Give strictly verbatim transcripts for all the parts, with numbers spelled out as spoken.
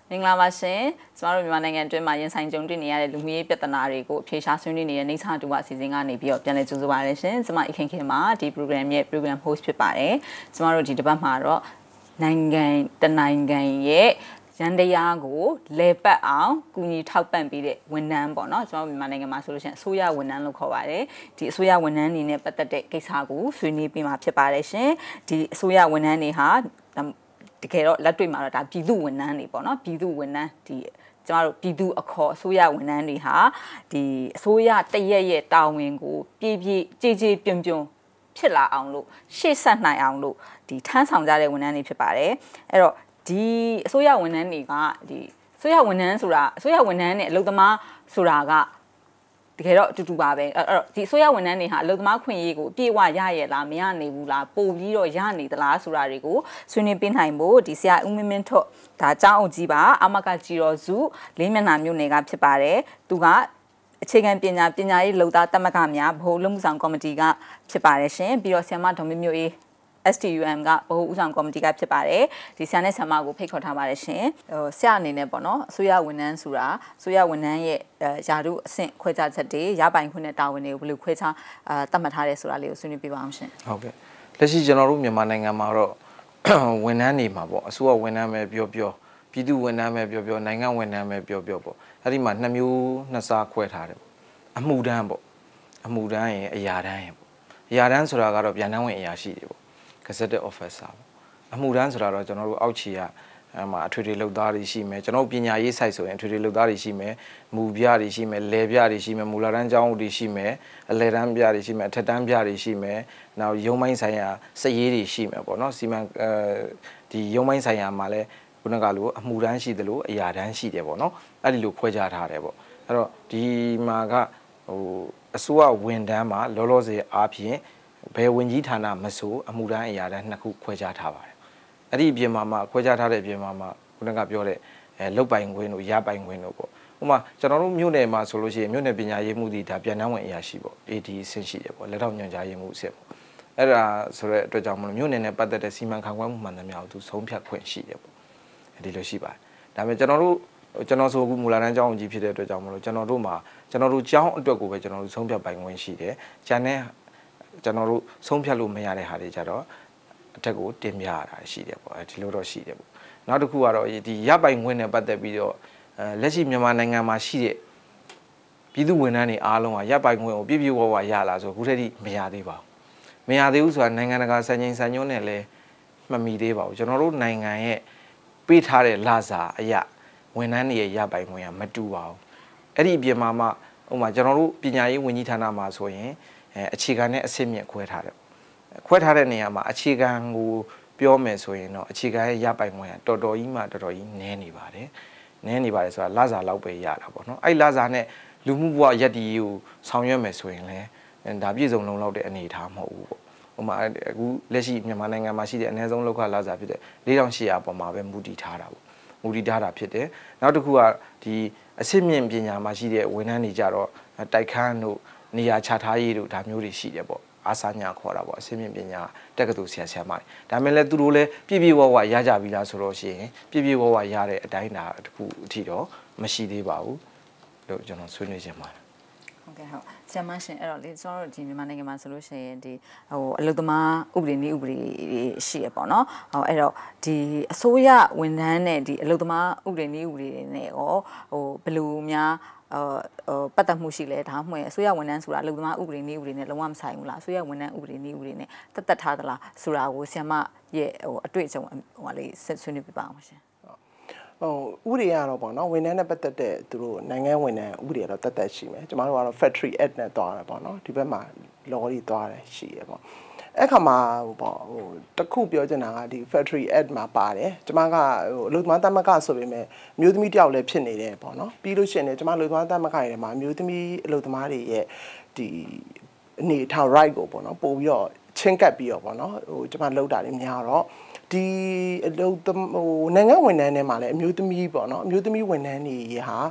မင်္ဂလာပါရှင်ကျမတို့မြန်မာနိုင်ငံအတွင်းမှာရင်ဆိုင်ကြုံတွေ့နေရတဲ့လူမျိုးရေးပြဿနာတွေကိုအဖြေရှာဆွေးနွေးနေတဲ့နေစာတူဝအစီအစဉ်ကနေပြီးတော့ပြန်လည်ကြိုဆိုပါရရှင်ကျမအခင်းခင်မှာဒီ program ရဲ့ program host ဖြစ်ပါတယ်ကျမတို့ဒီတစ်ပတ်မှာတော့နိုင်ငံတနိုင်ငံရဲ့ရန်တရားကိုလဲပတ်အောင်ကူညီထောက်ပံ့ပေးတဲ့ဝန်ထမ်းပေါ့နော်ကျွန်တော်မြန်မာနိုင်ငံမှာဆိုလို့ရှိရင်အစိုးရဝန်ထမ်းလို့ခေါ်ပါတယ်ဒီအစိုးရဝန်ထမ်းတွေနဲ့ပတ်သက်တဲ့ကိစ္စကိုဆွေးနွေးပေးမှာဖြစ်ပါတယ်ရှင်ဒီအစိုးရဝန်ထမ်းတွေဟာတကယ်တော့လက်တွေ့မှာတော့ဒါပြည်သူဝန်ထမ်းတွေပေါ့နော်ပြည်သူဝန်ထမ်းဒီကျမတို့ပြည်သူအခေါ်အစိုးရဝန်ထမ်းတွေဟာဒီအစိုးရတရက်ရဲ့တာဝန်ကိုပြည့်ပြည့်ကြည်ကြည်ပြွန်ပြွန်ဖြစ်လာအောင်လို့ရှေ့ဆက်နိုင်အောင်လို့ဒီထမ်းဆောင်ကြတဲ့ဝန်ထမ်းတွေဖြစ်ပါတယ်အဲ့တော့ဒီအစိုးရဝန်ထမ်းတွေကဒီအစိုးရဝန်ထမ်းဆိုတာအစိုးရဝန်ထမ်းနဲ့အလုပ်သမားဆိုတာကတကယ်တော့အတူတူပါပဲအဲ့တော့ဒီအစိုးရဝန်ထမ်းတွေဟာအလုပ်သမားခွင့်ရေးကိုအပြည့်အဝရရလားမရနိုင်ဘူးလားပို့ပြီးတော့ရနေသလားဆိုတာတွေကိုဆွေးနွေးပေးနိုင်ဖို့ဒီဆရာဦးမင်းမင်းထွတ်ဒါအကြောင်းအုပ်ကြီးပါအမကကြည်တော်စုလေးမျက်နှာမြို့နယ်ကဖြစ်ပါတယ်သူကအခြေခံပညာပညာရေးလုပ်သားတမကများဗဟိုလုံမှုဆောင်ကော်မတီကဖြစ်ပါတယ်ရှင်ပြီးတော့ဆရာမဒေါ်မျိုးမျိုးအေးS T U M ကဗဟိုဦးဆောင်ကော်မတီကဖြစ်ပါတယ်ဒီဆရာနဲ့ဆရာမကိုဖိတ်ခေါ်ထားပါတယ်ရှင်ဟိုဆရာအနေနဲ့ပေါ့နော်အစိုးရဝန်ထမ်းဆိုတာအစိုးရဝန်ထမ်းရဲ့ယာတုအဆင့်ခွဲခြားချက်တွေရပိုင်ခွင့်နဲ့တာဝန်တွေကိုဘယ်လိုခွဲခြားအာသတ်မှတ်ထားတယ်ဆိုတာလေးကိုဆွေးနွေးပြပါအောင်ရှင်ဟုတ်ကဲ့လက်ရှိကျွန်တော်တို့မြန်မာနိုင်ငံမှာတော့ဝန်ထမ်းတွေမှာပေါ့အစိုးရဝန်ထမ်းပဲပြောပြောပြည်သူဝန်ထမ်းပဲပြောပြောနိုင်ငံဝန်ထမ်းပဲပြောပြောပေါ့အဲ့ဒီမှာနှစ်မျိုးနှစ်စားခွဲထားတယ်ပေါ့အမှုထမ်းပေါ့အမှုထမ်းရဲ့အရာထမ်းရဲ့ပေါ့အရာထမ်းဆိုတာကတော့ဗျာဒန်းဝင်အရာရှိတွေပေါ့Gazetted officer အမှုထမ်းဆိုတာတော့ကျွန်တော်တို့အောက်ခြေကအဲမှာအထွေထွေလုပ်သားတွေရှိမယ်ကျွန်တော်တို့ပညာရေး site ဆိုရင်အထွေထွေလုပ်သားတွေရှိမယ်မူပြတွေရှိမယ်လယ်ပြတွေရှိမယ်မူလာတန်းကျောင်းတွေရှိမယ်အလယ်တန်းပြတွေရှိမယ်အထက်တန်းပြတွေရှိမယ်နောက်ရုံးပိုင်းဆိုင်ရာစက်ရေးတွေရှိမယ်ပေါ့နော်စီမံအဲဒီရုံးပိုင်းဆိုင်ရာမှာလည်းခုနကလိုအမှုထမ်းရှိတယ်လို့အရာထမ်းရှိတယ်ပေါ့နော်အဲ့ဒီလိုခွဲခြားထားတယ်ပေါ့အဲ့တော့ဒီမှာကဟိုအစိုးရဝန်ထမ်းမှာလောလောဆယ်အားဖြင့်ဘယ်ဝင်ကြီးဌာနမဆိုအမှုထမ်းအရာတန်းနှစ်ခုခွဲခြားထားပါတယ်အဲ့ဒီအပြင်မှာမှခွဲခြားထားတဲ့အပြင်မှာမှခုနကပြောတဲ့အဲလုတ်ပိုင်ခွင့်တို့ရပိုင်ခွင့်တို့ပေါ့ဥပမာကျွန်တော်တို့မြို့နယ်မှာဆိုလို့ရှိရင်မြို့နယ်ပညာရေးမှုဒီဒါပြန်နှံဝင်အရာရှိပေါ့ A D ဆင့်ရှိတယ်ပေါ့လက်ထောက်ညွှန်ကြားရေးမှုအဆင့်ပေါ့အဲ့ဒါဆိုတဲ့အတွက်ကြောင့်မလို့မြို့နယ်နဲ့ပတ်သက်တဲ့စီမံခန့်ခွဲမှုမှန်သမျှကိုသူဆုံးဖြတ်ခွင့်ရှိတယ်ပေါ့ဒီလိုရှိပါတယ်ဒါပေမဲ့ကျွန်တော်တို့ကျွန်တော်ဆိုအခုမူလာတန်းကျောင်းကြီးဖြစ်တဲ့အတွက်ကြောင့်မလို့ကျွန်တော်တို့မှာကျွန်တော်တို့ကျောင်းအတွက်ကိုပဲကျွန်တော်တို့ဆုံးဖြတ်ပိုင်ခွင့်ရှိတယ်ကျန်တဲ့ကျွန်တော်တို့ဆုံးဖြတ်လို့မရတဲ့ဟာတွေကြတော့အထက်ကိုတင်ပြရတာရှိတယ်ပေါ့အဲဒီလိုတော့ရှိတယ်ပေါ့နောက်တစ်ခုကတော့ဒီရပိုင်ခွင့်နဲ့ပတ်သက်ပြီးတော့အဲလက်ရှိမြန်မာနိုင်ငံမှာရှိတဲ့ပြည်သူဝန်ထမ်းတွေအားလုံးကရပိုင်ခွင့်ကိုပြည့်ပြည့်ဝဝရလာဆိုအခုထက်ထိမရသေးပါဘူးမရသေးဘူးဆိုတာနိုင်ငံတကာစံချိန်စံညွှန်းနဲ့လည်းမမီသေးပါဘူးကျွန်တော်တို့နိုင်ငံရဲ့ပေးထားတဲ့လစာအရာဝန်ထမ်းတွေရဲ့ရပိုင်ခွင့်ကမတူပါဘူးအဲ့ဒီအပြင်မှာမှဥပမာကျွန်တော်တို့ပညာရေးဝန်ကြီးဌာနမှာဆိုရင်အဲအခြေခံနဲ့အဆင့်မြင့်ခွဲထားတယ်ခွဲထားတဲ့နေရာမှာအခြေခံကိုပြောမယ်ဆိုရင်တော့အခြေခံရဲ့ရပိုင်ခွင့်ကတော်တော်ကြီးမှတော်တော်ကြီးနည်းနေပါတယ်နည်းနေပါတယ်ဆိုတာလစာလောက်ပဲရတာပေါ့နော်အဲ့လစာနဲ့လူမှုဘဝရည်တည်ကိုဆောင်ရွက်မယ်ဆိုရင်လည်းဒါပြည့်စုံလုံးလောက်တဲ့အနေအထားမဟုတ်ဘူးပေါ့ဥပမာအခုလက်ရှိမြန်မာနိုင်ငံမှာရှိတဲ့အနည်းဆုံးလောက်ခလစာဖြစ်တဲ့၄တောင်၈ရာပေါ်မှာပဲမူတည်ထားတာပေါ့မူတည်ထားတာဖြစ်တယ်နောက်တစ်ခုကဒီအဆင့်မြင့်ပညာမှာရှိတဲ့ဝန်ထမ်းတွေကြတော့တိုက်ခန်းတို့နေရာချထားရေးတို့ဒါမျိုးတွေရှိတယ်ပေါ့အာစာညာခေါ်တာပေါ့အစင်းမြင့်ပညာတက္ကသိုလ်ဆရာဆရာမတွေဒါပေမဲ့လည်းသူတို့လည်းပြည့်ပြည့်ဝဝရကြပြီလားဆိုတော့ရှိရင်ပြည့်ပြည့်ဝဝရတဲ့အတိုင်းဒါတခုအထိတော့မရှိသေးပါဘူးလို့ကျွန်တော်ဆွေးနွေးချင်ပါတယ်ဟုတ်ကဲ့ဟုတ်ဆရာမရှင်အဲ့တော့လေကျွန်တော်တို့ဒီမြန်မာနိုင်ငံမှာဆိုလို့ရှိရင်ဒီဟိုအလုသမားဥပဒေနည်းဥပဒေရှိရပေါ့နော်ဟိုအဲ့တော့ဒီအစိုးရဝန်ထမ်းနဲ့ဒီအလုသမားဥပဒေနည်းဥပဒေတွေနဲ့ရောဟိုဘယ်လိုများဟိုပတ်သက်မှုရှိလဲဒါမှမဟုတ်အစိုးရဝန်ထမ်းဆိုတာအလုပ်သမားဥပဒေနည်းဥပဒေနဲ့လုံးဝမဆိုင်ဘူးလားအစိုးရဝန်ထမ်းဥပဒေနည်းဥပဒေနဲ့တက်တက်ထားသလားဆိုတာကိုဆရာမရဲ့ဟိုအတွေ့အကြုံဟိုဟာလေးဆွေးနွေးပြပါအောင်ရှင်ဟိုဥပဒေကတော့ပေါ့နော်ဝန်ထမ်းနဲ့ပတ်သက်တဲ့သူတို့နိုင်ငံဝန်ထမ်းဥပဒေကတော့တက်တက်ရှိမယ်ကျမတို့ကတော့ Factory Act နဲ့တွားတယ်ပေါ့နော်ဒီဘက်မှာ law တွေတွားတယ်ရှိရပေါ့အဲ့ခါမှာဟိုပေါ့ဟိုတခုပြောချင်တာကဒီ Factory Act မှာပါတယ်ကျမကဟိုအလုပ်သမားသမဂ္ဂဆိုပေမဲ့မျိုးသမီးတယောက်လည်းဖြစ်နေတယ်ပေါ့နော်ပြီးလို့ရှိရင်လည်းကျမအလုပ်သမားသမဂ္ဂတွေမှာမျိုးသမီးအလုပ်သမားတွေရဲ့ဒီအနေထား right ကိုပေါ့နော်ပို့ပြီးတော့ချင်းကပ်ပြီးတော့ပေါ့နော်ဟိုကျမလောက်တာတွေများတော့ဒီအလုပ်ဟိုနိုင်ငံဝန်ထမ်းတွေမှာလည်းအမျိုးသမီးပေါ့နော်အမျိုးသမီးဝန်ထမ်းတွေဟာ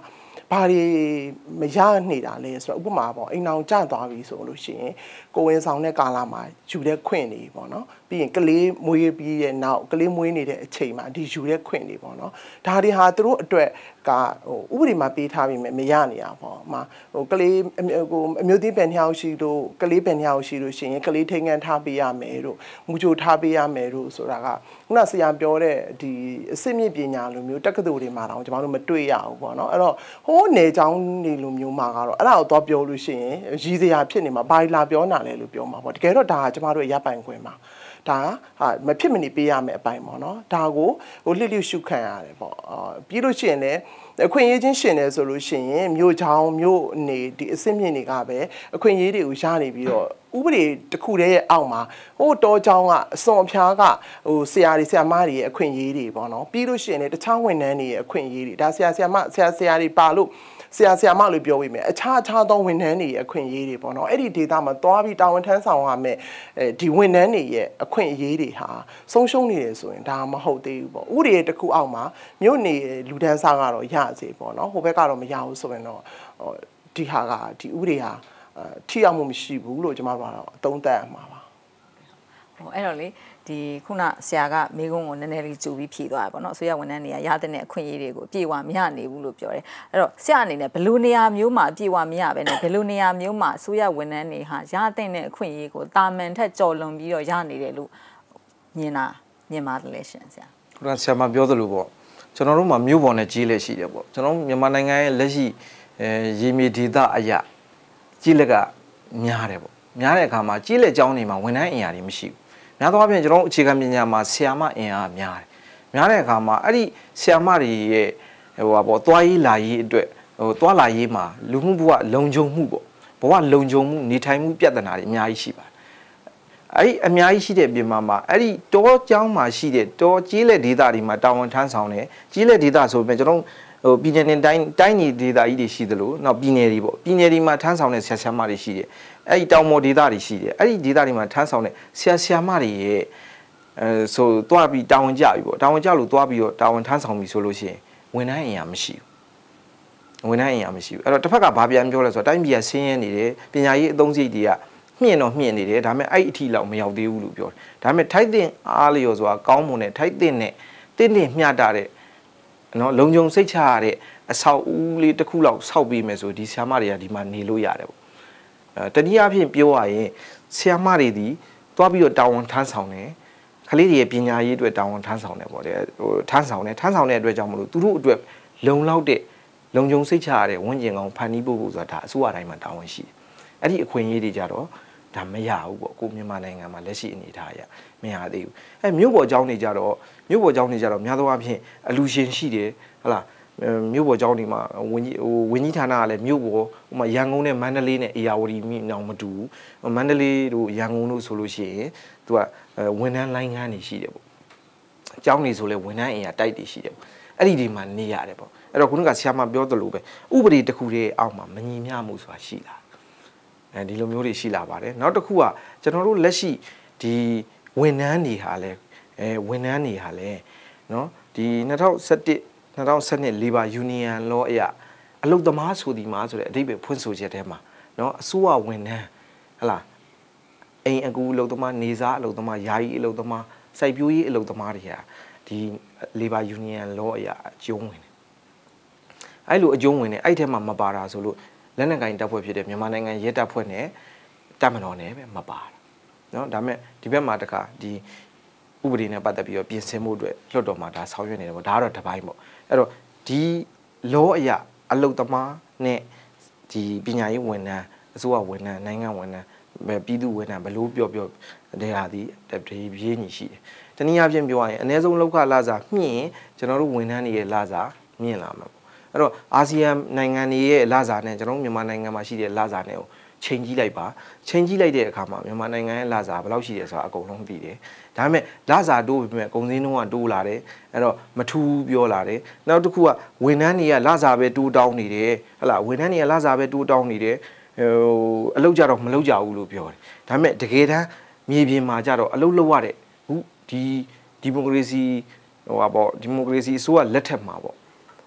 ဘာတွေမရနေတာလဲဆိုတော့ဥပမာပေါ့အိမ်အောင်ကျသွားပြီဆိုလို့ရှိရင်ကိုဝင်ဆောင်တဲ့ကာလမှာယူတဲ့ခွင့်နေပေါ့နော်ပြီးရင်ကလေးမွေးပြီးရဲ့နောက်ကလေးမွေးနေတဲ့အချိန်မှာဒီယူတဲ့ခွင့်နေပေါ့နော်ဒါတွေဟာသူတို့အတွက်ကဟိုဥပဒေမှာပေးထားပြီးမရနေတာပေါ့အမဟိုကလေးဟိုအမျိုးသမီးပင်နှောက်ရှိလို့ကလေးပင်နှောက်ရှိလို့ရှိရင်ကလေးထိန်ကန်ထားပေးရမယ်တို့မူချိုထားပေးရမယ်တို့ဆိုတာကခုနဆရာပြောတဲ့ဒီအစစ်မြစ်ပညာလိုမျိုးတက္ကသိုလ်တွေမှာတော့ကျွန်တော်တို့မတွေ့ရဘူးပေါ့နော်အဲ့တော့ဟိုးနေချောင်းနေလိုမျိုးမှာကတော့အဲ့ဒါကိုတော့ပြောလို့ရှိရင်ရည်စရာဖြစ်နေမှာဘာလာပြောနာလဲလို့ပြောမှာပေါ့တကယ်တော့ဒါကကျွန်တော်တို့ရပိုင်ခွင့်မှာဒါဟာမဖြစ်မနေပေးရမယ်အပိုင်းပေါ့နော်ဒါကိုဟိုလှစ်လှစ်ရှုခံရတယ်ပေါ့အာပြီးလို့ရှိရင်လည်းအခွင့်အရေးချင်းရှင်တယ်ဆိုလို့ရှိရင်မြို့ချောင်းမြို့နေဒီအစစ်မြင့်တွေကပဲအခွင့်အရေးတွေကိုရနေပြီးတော့ဥပဒေတစ်ခုတည်းရဲ့အောက်မှာဟိုတောချောင်းကအစွန်အဖျားကဟိုဆရာတွေဆရာမတွေရဲ့အခွင့်အရေးတွေပေါ့နော်ပြီးလို့ရှိရင်လည်းတခြားဝန်ထမ်းတွေရဲ့အခွင့်အရေးတွေဒါဆရာဆရာမဆရာဆရာတွေပါလို့ဆရာဆရာမလို့ပြောပြီးမယ်အခြားအခြားသောဝန်ထမ်းတွေရဲ့အခွင့်အရေးတွေပေါ့နော်အဲ့ဒီဒေတာမှာသွားပြီးတာဝန်ထမ်းဆောင်ရမယ်အဲဒီဝန်ထမ်းတွေရဲ့အခွင့်အရေးတွေဟာဆုံးရှုံးနေတယ်ဆိုရင်ဒါမဟုတ်သေးဘူးပေါ့ဥပဒေတစ်ခုအောက်မှာမြို့နေလူတန်းစားကတော့ရစေပေါ့နော်ဟိုဘက်ကတော့မရဘူးဆိုရင်တော့ဒီဟာကဒီဥပဒေဟာထိရောက်မှုမရှိဘူးလို့ကျွန်တော်တို့ကတော့အသုံးသပ်ရမှာပါဟိုအဲ့တော့လေဒီခုနဆရာကမိကုန်းကိုနည်းနည်းလေးကြူပြီးဖြည့်သွားတယ်ပေါ့နော်အစိုးရဝန်ထမ်းတွေကရတဲ့အခွင့်အရေးတွေကိုအပြည့်အဝမရနိုင်ဘူးလို့ပြောတယ်အဲ့တော့ဆရာအနေနဲ့ဘယ်လိုနေရာမျိုးမှာအပြည့်အဝမရဘဲနဲ့ဘယ်လိုနေရာမျိုးမှာအစိုးရဝန်ထမ်းတွေဟာရတဲ့အခွင့်အရေးကိုတာမန်ထက်ကြော်လွန်ပြီးတော့ရနေတယ်လို့မြင်တာမြင်ပါတယ်လေရှင်ဆရာခုနဆရာမပြောသလိုပေါ့ကျွန်တော်တို့မှာမြို့ပေါ်နဲ့ကြီးလက်ရှိတယ်ပေါ့ကျွန်တော်မြန်မာနိုင်ငံရဲ့လက်ရှိအဲရေမြေဒေသအရာကြီးလက်ကများတယ်ပေါ့များတဲ့အခါမှာကြီးလက်ကျောင်းတွေမှာဝန်ထမ်းအင်အားတွေမရှိဘူးများသောအားဖြင့်ကျွန်တော်အခြေခံပညာမှာဆရာမအင်အားများတယ်များတဲ့အခါမှာအဲ့ဒီဆရာမတွေရဲ့ဟိုပါပေါ့သွားရေးလာရေးအတွက်ဟိုသွားလာရေးမှာလူမှုဘဝလုံခြုံမှုပေါ့ဘဝလုံခြုံမှုနေထိုင်မှုပြဿနာတွေအများကြီးရှိပါတယ်အဲ့ဒီအများကြီးရှိတဲ့ပြင်မှာမှာအဲ့ဒီတောကျောင်းမှာရှိတဲ့တောကြီးလက်ဒေသတွေမှာတာဝန်ထမ်းဆောင်တယ်ကြီးလက်ဒေသဆိုပေမဲ့ကျွန်တော်ဟိုပြည်နယ်တိုင်းတိုင်းညီဒေသကြီးတွေရှိသလိုနောက်ပြည်နယ်တွေပေါ့ပြည်နယ်တွေမှာထမ်းဆောင်တဲ့ဆရာဆရာမတွေရှိတယ်အဲ့ဒီတောင်ပေါ်ဒေသတွေရှိတယ်အဲ့ဒီဒေသတွေမှာထမ်းဆောင်တဲ့ဆရာဆရာမတွေရဲ့အဲဆိုတွားပြီးတာဝန်ကြပြီပေါ့တာဝန်ကြလို့တွားပြီးတော့တာဝန်ထမ်းဆောင်ပြီဆိုလို့ရှိရင်ဝန်ထမ်းအင်အားမရှိဘူးဝန်ထမ်းအင်အားမရှိဘူးအဲ့တော့တစ်ဖက်ကဘာပြန်ပြောလဲဆိုတော့တိုင်းပြည်ကဆင်းရဲနေတယ်ပညာရေးအသုံးစရိတ်တွေကမြင့်တော့မြင့်နေတယ်ဒါပေမဲ့အဲ့အထီလောက်မရောက်သေးဘူးလို့ပြောတယ်ဒါပေမဲ့ထိုက်တဲ့အားလျော်စွာကောင်းမွန်တဲ့ထိုက်တဲ့နဲ့တင်းတင်းမျှတတဲ့နော်လုံခြုံစိတ်ချရတဲ့အဆောက်အဦလေးတစ်ခုလောက်ဆောက်ပြီးမယ်ဆိုဒီဆရာမတွေကဒီမှာနေလို့ရတယ်ပေါ့အဲတနည်းအားဖြင့်ပြောရရင်ဆရာမတွေဒီသွားပြီးတော့တာဝန်ထမ်းဆောင်တယ်ကလေးတွေရဲ့ပညာရေးအတွက်တာဝန်ထမ်းဆောင်တယ်ပေါ့တဲ့ဟိုထမ်းဆောင်တယ်ထမ်းဆောင်တဲ့အတွက်ကြောင့်မလို့သူတို့အတွက်လုံလောက်တဲ့လုံခြုံစိတ်ချရတဲ့ဝန်ကျင်ကောင်ဖန်တီးဖို့ဆိုတာဒါအစိုးရတိုင်းမှာတာဝန်ရှိတယ်အဲ့ဒီအခွင့်အရေးတွေကြတော့ဒါမရဘူးပေါ့ကိုမြန်မာနိုင်ငံမှာလက်ရှိအနေအထားအရမရသေးဘူးအဲမြို့ပေါ်ကျောင်းတွေကြတော့မြို့ပေါ်ကျောင်းတွေကြတော့များသောအားဖြင့်အလူရှင်ရှိတယ်ဟုတ်လားမြို့ပေါ်ကျောင်းတွေမှာဝင်းကြီးဟိုဝင်းကြီးဌာနကလည်းမြို့ပေါ်ဟိုမှာရန်ကုန်နဲ့မန္တလေးနဲ့အေရဝတီမြို့အောင်မတူဘူးမန္တလေးတို့ရန်ကုန်တို့ဆိုလို့ရှိရင်သူကဝန်ထမ်းလိုင်းငန်းတွေရှိတယ်ပေါ့ကျောင်းတွေဆိုလဲဝန်ထမ်းအင်အားတိုက်တွေရှိတယ်ပေါ့အဲ့ဒီတွေမှာနေရတယ်ပေါ့အဲ့တော့ခုနကဆရာမပြောသလိုပဲဥပဒေတစ်ခုတည်းအောက်မှာမညီမျှမှုဆိုတာရှိလာအဲဒီလိုမျိုးတွေရှိလာပါတယ်နောက်တစ်ခုကကျွန်တော်တို့လက်ရှိဒီဝန်ထမ်းတွေဟာလဲအဲဝန်ထမ်းတွေဟာလဲเนาะဒီ၂၀၁၁ ၂၀၁၂ Labor Union Law အရအလုပ်သမားဆိုဒီမှာဆိုတဲ့အဓိပ္ပာယ်ဖွင့်ဆိုချက်ထဲမှာเนาะအစိုးရဝန်ထမ်းဟလာအိမ်အကူအလုပ်သမားနေစားအလုပ်သမားယာယီအလုပ်သမားစိုက်ပျိုးရေးအလုပ်သမားတွေဟာဒီ Labor Union Law အရအကျုံးဝင်တယ်အဲ့လိုအကျုံးဝင်တယ်အဲ့ထဲမှာမပါတာဆိုလို့လက်နက်ကင်တပ်ဖွဲ့ဖြစ်တဲ့မြန်မာနိုင်ငံရဲတပ်ဖွဲ့နဲ့တပ်မတော်နဲ့ပဲမပါတာเนาะဒါပေမဲ့ဒီဘက်မှာတခါဒီဥပဒေနဲ့ပတ်သက်ပြီးတော့ပြင်ဆင်မှုအတွက်လွှတ်တော်မှာဒါဆောင်ရွက်နေတယ်ပေါ့ဒါကတော့တစ်ပိုင်းပေါ့အဲ့တော့ဒီလောအရာအလုတ်သမားနဲ့ဒီပညာရေးဝန်ထမ်းအစိုးရဝန်ထမ်းနိုင်ငံဝန်ထမ်းပြည်သူဝန်ထမ်းဘလို့ပြောပြောတဲ့ဟာဒီတည်းပြင်းညီရှိတယ်တနည်းအားဖြင့်ပြောရရင်အနည်းဆုံးလောက်ခလာစားမြင့်ကျွန်တော်တို့ဝန်ထမ်းတွေရဲ့လာစားမြင့်လာမှာပေါ့အဲ့တော့အာဆီယံနိုင်ငံတွေရဲ့လာစားနဲ့ကျွန်တော်တို့မြန်မာနိုင်ငံမှာရှိတဲ့လာစားနဲ့ကိုချိန်ကြီးလိုက်ပါချိန်ကြီးလိုက်တဲ့အခါမှာမြန်မာနိုင်ငံရဲ့လာစားဘယ်လောက်ရှိတယ်ဆိုတာအကုန်လုံးသိတယ်ဒါပေမဲ့လာစားတိုးပြီမဲ့အကုန်စင်းလုံးကတိုးလာတယ်အဲ့တော့မထူးပြောလာတယ်နောက်တစ်ခုကဝန်ထမ်းတွေကလာစားပဲတိုးတောင်းနေတယ်ဟလာဝန်ထမ်းတွေကလာစားပဲတိုးတောင်းနေတယ်ဟိုအလုပ်ကြတော့မလုပ်ကြဘူးလို့ပြောတယ်ဒါပေမဲ့တကယ်တမ်းမြေပြင်မှာကြတော့အလုပ်လုပ်ရတဲ့ဟိုဒီဒီမိုကရေစီဟိုပါပေါ့ဒီမိုကရေစီအစိုးရလက်ထက်မှာပေါ့ဟ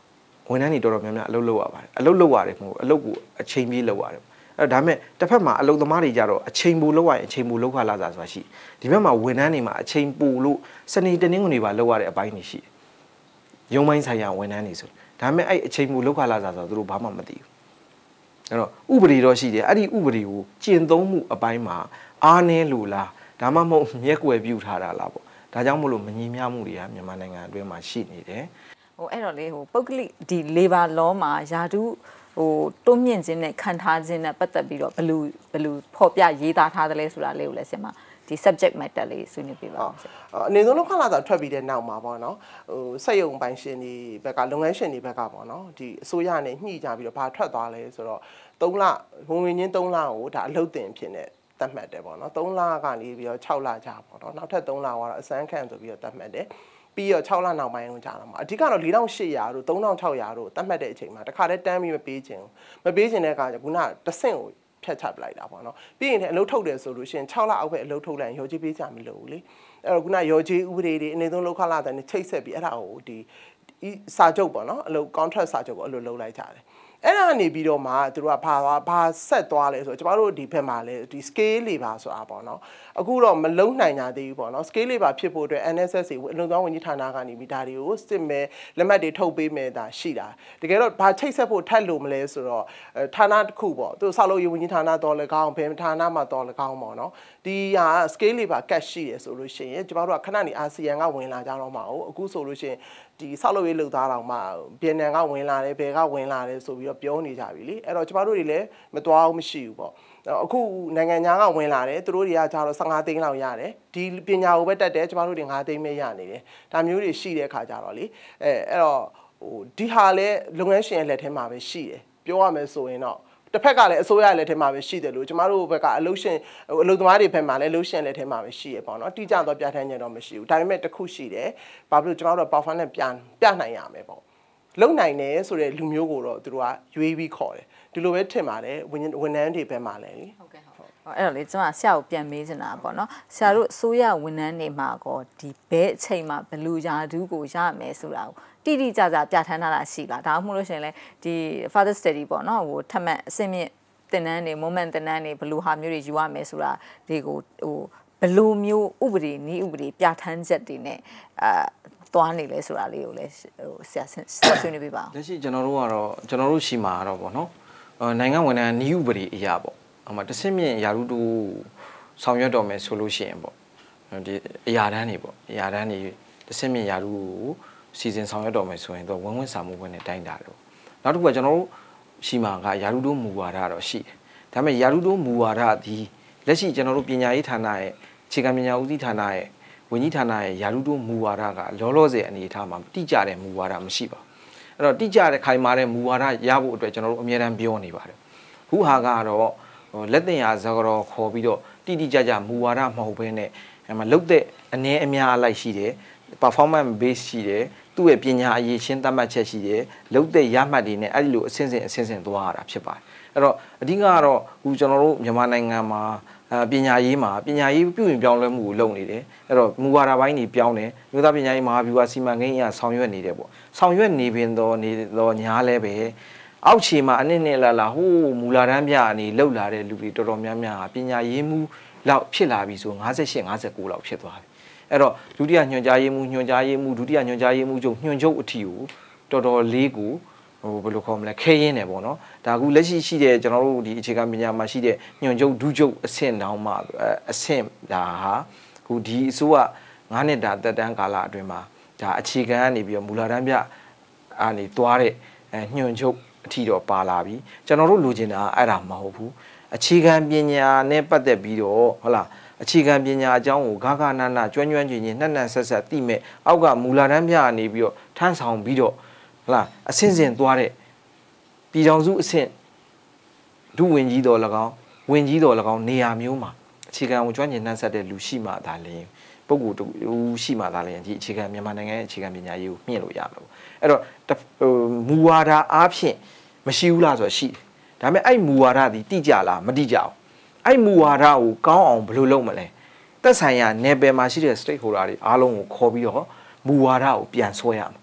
ဝန်ထမ်းတွေတော်တော်များများအလုပ်လုပ်ရပါတယ်အလုပ်လုပ်ရတယ်မဟုတ်အလုပ်ကိုအချိန်ပြည့်လုပ်ရတယ်အဲ့ဒါမဲ့တစ်ဖက်မှာအလုပ်သမားတွေကြတော့အချိန်ပိုလုပ်ရရင်အချိန်ပိုလုပ်ခလာစားဆိုတာရှိဒီဘက်မှာဝန်ထမ်းတွေမှာအချိန်ပိုလို့စနေတနင်္ဂနွေပါလုပ်ရတဲ့အပိုင်းတွေရှိရုံးပိုင်းဆိုင်ရာဝန်ထမ်းတွေဆိုဒါမဲ့အဲ့အချိန်ပိုလုပ်ခလာစားဆိုတော့သူတို့ဘာမှမသိဘူးအဲ့တော့ဥပဒေတော့ရှိတယ်အဲ့ဒီဥပဒေကိုကျင့်သုံးမှုအပိုင်းမှာအားနည်းလို့လားဒါမှမဟုတ်မျက်ကွယ်ပြုထားတာလားပေါ့ဒါကြောင့်မို့လို့မငြင်းမြမှုတွေကမြန်မာနိုင်ငံအတွင်းမှာရှိနေတယ်ဟိုအဲ့တော့လေဟိုပုဂ္ဂလိဒီ labor law မှာယာတုဟိုတွန်းမြင့်ခြင်းနဲ့ခံထားခြင်းနဲ့ပတ်သက်ပြီးတော့ဘယ်လိုဘယ်လိုဖော်ပြရေးသားထားသလဲဆိုတာလေးကိုလည်းဆင်မဒီ subject matter လေးဆွေးနွေးပြပါဦးဆင်အနေဆုံးလောက်ခလာတာထွက်ပြီးတဲ့နောက်မှာပေါ့နော်ဟိုစက်ရုံပိုင်ရှင်တွေဘက်ကလုပ်ငန်းရှင်တွေဘက်ကပေါ့နော်ဒီအစိုးရနဲ့ညှိကြပြီးတော့ဘာထွက်သွားလဲဆိုတော့သုံးလဝင်ဝင်ချင်းသုံးလကိုဒါအလုပ်တင်ဖြစ်နေတတ်မှတ်တယ်ပေါ့နော်သုံးလကနေပြီးတော့၆လကြာပေါ့နော်နောက်ထပ်သုံးလကတော့အစမ်းခန့်ဆိုပြီးတော့တတ်မှတ်တယ်ပြီးတော့၆လနောက်ပိုင်းကိုကြာတော့မှာအဓိကတော့၄ထောင်၈ရာတို့၃ထောင်၆ရာတို့တတ်မှတ်တဲ့အချိန်မှာတခါတည်းတန်းပြီးမပေးခြင်းမပေးခြင်းတဲ့အခါကျခုနတဆင့်ကိုဖြတ်ချပလိုက်တာပေါ့နော်ပြီးရင်လည်းအလုပ်ထုတ်တယ်ဆိုလို့ရှိရင်၆လအောက်ပဲအလုပ်ထုတ်လိုက်ရင်ရောကြီးပေးကြမလို့လေအဲ့တော့ခုနရောကြီးဥပဒေတွေအနေဆုံးလောက်ခလာတဲ့ချိတ်ဆက်ပြီးအဲ့ဒါကိုဒီစာချုပ်ပေါ့နော်အလုပ် contract စာချုပ်ကိုအဲ့လိုလုပ်လိုက်ကြတယ်အဲ့ဒါနေပြီးတော့မှသူတို့ကဘာဘာဆက်သွားလဲဆိုတော့ကျမတို့ဒီဘက်မှာလဲဒီ scale labor ဆိုတာပေါ့နော်အခုတော့မလုံနိုင်ကြသေးဘူးပေါ့နော် scale labor ဖြစ်ဖို့အတွက် N S S တွေအလုံသွားဝင်ကြီးဌာနကနေပြီးဒါတွေကိုစစ်မဲ့လက်မှတ်တွေထုတ်ပေးမယ်ဒါရှိတာတကယ်တော့ဘာချိတ်ဆက်ဖို့ထပ်လို့မလဲဆိုတော့ဌာနတစ်ခုပေါ့သူဆောက်လုပ်ရေးဝင်ကြီးဌာနတော်လည်းကောင်းဘယ်ဌာနမှာတော်လည်းကောင်းပေါ့နော်ဒီဟာ scale labor ကတ်ရှိတယ်ဆိုလို့ရှိရင်ကျမတို့ကခဏနေအာဆီယံကဝင်လာကြတော့မှာဟုတ်အခုဆိုလို့ရှိရင်ဒီဆောက်လုပ်ရေးလုပ်သားတော်မှာဗီယက်နမ်ကဝင်လာတယ်ဘယ်ကဝင်လာတယ်ဆိုပြီးတော့ပြောနေကြပြီလေအဲ့တော့ကျမတို့တွေလည်းမသွားအောင်မရှိဘူးပေါ့အခုနိုင်ငံသားကဝင်လာတယ်သူတို့တွေကကျတော့၁၅သိန်းလောက်ရတယ်ဒီပညာကိုပဲတက်တယ်ကျမတို့တွေ၅သိန်းပဲရနေတယ်ဒါမျိုးတွေရှိတဲ့အခါကျတော့လေအဲအဲ့တော့ဟိုဒီဟာလည်းလုပ်ငန်းရှင်ရဲ့လက်ထဲမှာပဲရှိတယ်ပြောရမယ်ဆိုရင်တော့တစ်ဖက်ကလည်းအစိုးရလက်ထဲမှာပဲရှိတယ်လို့ကျမတို့ဘက်ကအလုပ်ရှင်အလုပ်သမားတွေဘက်မှာလည်းအလုပ်ရှင်လက်ထဲမှာပဲရှိရပေါ့နော်တိကျတော့ပြဋ္ဌာန်းချက်တော့မရှိဘူးဒါပေမဲ့တစ်ခုရှိတယ်ဘာဖြစ်လို့ကျမတို့ performance ပြပြနိုင်ရမယ်ပေါ့လုံနိုင်တယ်ဆိုတဲ့လူမျိုးကိုတော့သူတို့ကရွေးပြီးခေါ်တယ်ဒီလိုပဲထင်ပါတယ်ဝန်ဝန်ထမ်းတွေဘက်မှာလည်းလေဟုတ်ကဲ့ဟုတ်အဲ့တော့လေကျွန်မဆရာကိုပြန်မေးချင်တာပေါ့နော်ဆရာတို့အစိုးရဝန်ထမ်းတွေမှာကောဒီဘဲအချိန်မှာဘလူယာဒူးကိုရမယ်ဆိုတာကိုတိတိကျကျပြဋ္ဌာန်းထားတာရှိလားဒါမှမဟုတ်လို့ရှိရင်လေဒီ further study ပေါ့နော်ဟိုထပ်မံအဆင့်မြင့်တင်နန်းတွေ moment တင်နန်းတွေဘလူဟာမျိုးတွေယူရမယ်ဆိုတာဒီကိုဟိုဘလူမျိုးဥပဒေနည်းဥပဒေပြဋ္ဌာန်းချက်တွေနဲ့အာသွားနေလဲဆိုတာလေးကိုလည်းဟိုဆရာဆက်ဆွေးနွေးပြပါဦးလက်ရှိကျွန်တော်တို့ကတော့ကျွန်တော်တို့ရှိမှာတော့ပေါ့နော်နိုင်ငံဝန်ထမ်းနည်းဥပဒေအရာပေါ့အမှတဆင့်မြင့်ယာရုတူဆောင်ရွက်တော်မယ်ဆိုလို့ရှိရင်ပေါ့ဒီအရာတန်းတွေပေါ့အရာတန်းတွေတဆင့်မြင့်ယာရုကိုစီစဉ်ဆောင်ရွက်တော်မယ်ဆိုရင်တော့ဝင်းဝင်းစာမှုခွင့်နဲ့တိုင်းတာတော့နောက်တစ်ခုကကျွန်တော်တို့ရှိမှာကယာရုတူမူဝါဒတော့ရှိတယ်ဒါပေမဲ့ယာရုတူမူဝါဒဒီလက်ရှိကျွန်တော်တို့ပညာရေးဌာနရဲ့အခြေခံပညာဦးစီးဌာနရဲ့ဝန်ကြီးဌာနရဲ့ယာရုတူမူဝါဒကလောလောဆယ်အနေအထားမှာတိကျတဲ့မူဝါဒမရှိပါဘူးအဲ့တော့တိကျတဲ့ခိုင်မာတဲ့မူဝါဒရဖို့အတွက်ကျွန်တော်တို့အများအားပြောနေပါတယ်ခုဟာကတော့လက်တင်ရာဇကြောခေါ်ပြီးတော့တိတိကျကျမူဝါဒမဟုတ်ဘဲနဲ့အဲ့မှာလုတ်တဲ့အနေအများအလိုက်ရှိတယ် performance base ရှိတယ်သူ့ရဲ့ပညာအရေးရှင်းသတ်မှတ်ချက်ရှိတယ်လုတ်တဲ့ရမှတ်တွေနဲ့အဲ့ဒီလိုအဆင့်ဆင့်အဆင့်ဆင့်သွားရတာဖြစ်ပါတယ်အဲ့တော့အဓိကကတော့ခုကျွန်တော်တို့မြန်မာနိုင်ငံမှာပညာရေးမှာပညာရေးပြုရင်ပြောင်းလဲမှုကိုလုပ်နေတယ်အဲ့တော့မူဝါဒပိုင်းတွေပြောင်းတယ်မြို့သားပညာရေးမဟာဗျူဟာစီမံကိန်းအရဆောင်ရွက်နေတယ်ပေါ့ဆောင်ရွက်နေပင်တော့နေတော့ညားလဲပဲအောက်ခြေမှာအနည်းနဲ့လာလာဟိုးမူလာတန်းပြအနေလောက်လာတဲ့လူတွေတော်တော်များများပညာရေးမှုလောက်ဖြစ်လာပြီဆို၅၈ ၅၉လောက်ဖြစ်သွားပြီအဲ့တော့ဒုတိယညွှန်ကြားရေးမှုညွှန်ကြားရေးမှုဒုတိယညွှန်ကြားရေးမှုချုပ်ညွှန်ချုပ်အထီကိုတော်တော်လေးကိုဟိုဘယ်လိုခေါ်မလဲခဲရင်းတယ်ပေါ့နော်ဒါကူလက်ရှိရှိတဲ့ကျွန်တော်တို့ဒီအခြေခံပညာမှာရှိတဲ့ညွှန်ချုပ်ဒုချုပ်အဆင့်တောင်မှအဆင့်ဒါဟာခုဒီအစိုးရငါးနှစ်တာတက်တန်းကာလအတွင်းမှာဒါအခြေခံကနေပြီးတော့မူလာတန်းပြအာနေသွားတဲ့ညွှန်ချုပ်အထီတော့ပါလာပြီကျွန်တော်တို့လိုချင်တာအဲ့ဒါမဟုတ်ဘူးအခြေခံပညာနဲ့ပတ်သက်ပြီးတော့ဟုတ်လားအခြေခံပညာအကြောင်းကိုဂဂနနကျွမ်းကျွမ်းကျင်ကျင်နှက်နှက်ဆက်ဆက်သိမဲ့အောက်ကမူလာတန်းပြကနေပြီးတော့ထမ်းဆောင်ပြီးတော့ဟုတ်လားအဆင့်ဆင့်သွားတဲ့ပြည်ထောင်စုအဆင့်ဒုဝင်ကြီးတော်၎င်းဝင်ကြီးတော်၎င်းနေရာမျိုးမှာအခြေခံကိုကျွမ်းကျင်နှံ့ဆက်တဲ့လူရှိမှသာလျှင်ပုဂ္ဂိုလ်တူရှိမှသာလျှင်ဒီအခြေခံမြန်မာနိုင်ငံရဲ့အခြေခံပညာရေးကိုမြင့်လို့ရမှာပေါ့အဲ့တော့ဟိုမူဝါဒအားဖြင့်မရှိဘူးလားဆိုတော့ရှိတယ်ဒါပေမဲ့အဲ့မူဝါဒဒီတိကျလားမတိကျအောင်အဲ့မူဝါဒကိုကောင်းအောင်ဘယ်လိုလုပ်မလဲသက်ဆိုင်ရာနယ်ပယ်မှာရှိတဲ့ stakeholder တွေအားလုံးကိုခေါ်ပြီးတော့မူဝါဒကိုပြန်ဆွဲရမှာ